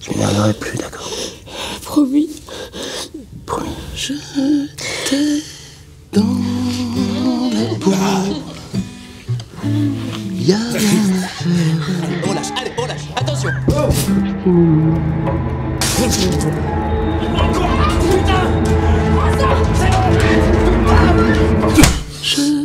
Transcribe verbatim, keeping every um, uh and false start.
Je m'énerverai plus, d'accord? Promis. Promis. Je t'ai dans la peau. Y'a rien à faire. Allez, on lâche, allez, on lâche. Attention. Je